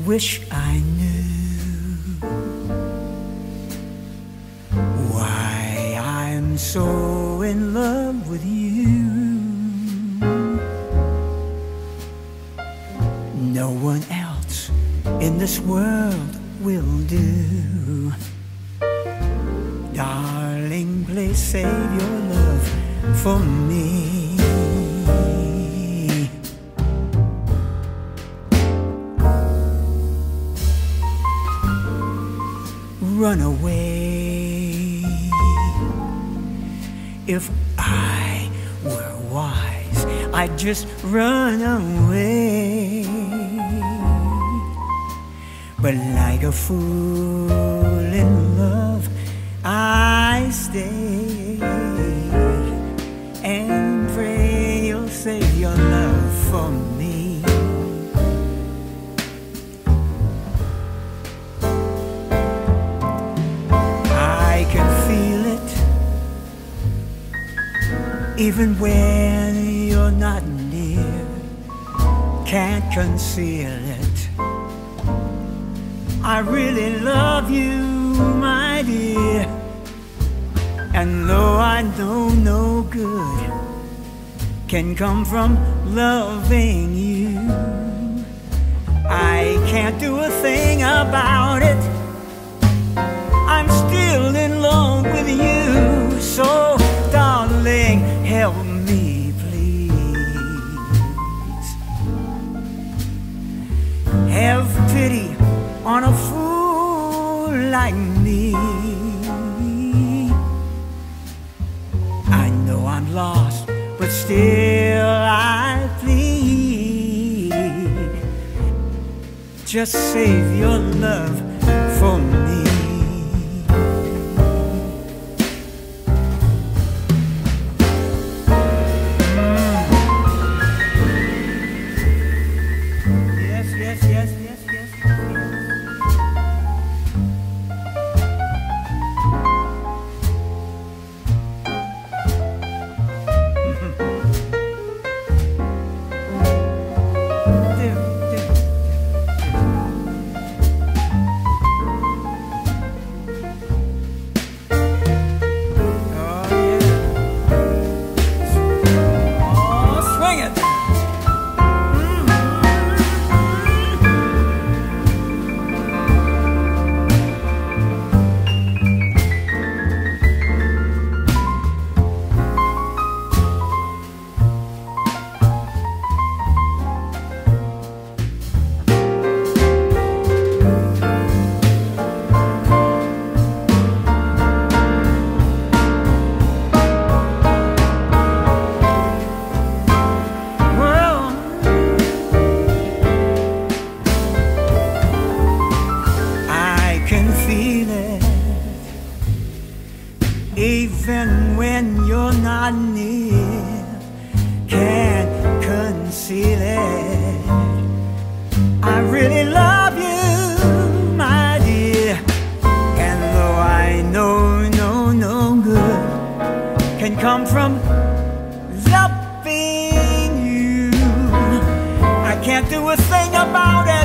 wish I knew why I'm so in love with you. No one else in this world will do. Darling, please save your love for me. Run away. If I were wise, I'd just run away. But like a fool in love, I stay and pray you'll save your love for me. I can feel it even when you're not near. Can't conceal it. I really love you, my dear. And though I know no good can come from loving you, I can't do a thing about it. I'm still in love with you. So darling, help me please. Have pity on a fool like me. I know I'm lost, but still I plead. Just save your love for me. Even when you're not near, can't conceal it. I really love you, my dear. And though I know no good can come from loving you, I can't do a thing about it.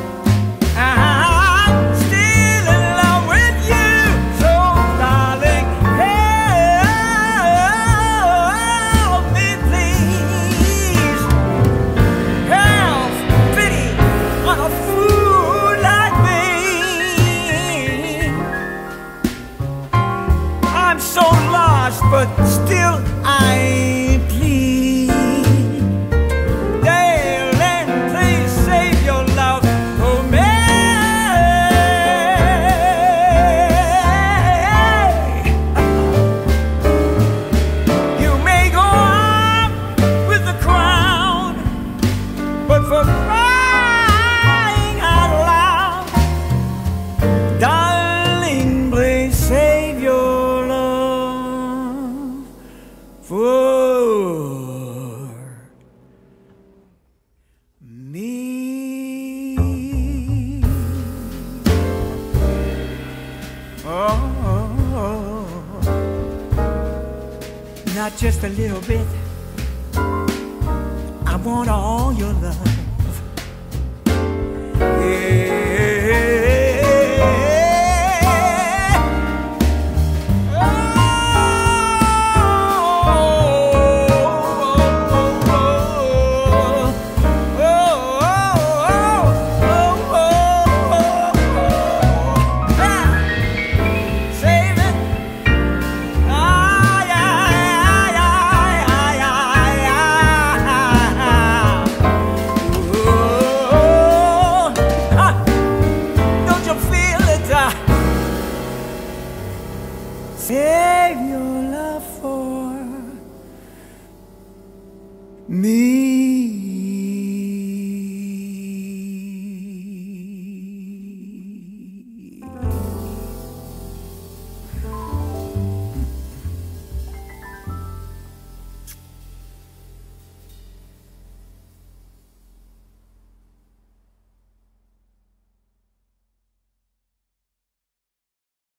But still I plead, darling, please save your love for me. You may go on with the crown, but for crying out loud, darling, please save your love for me. Oh, not just a little bit. I want all your love.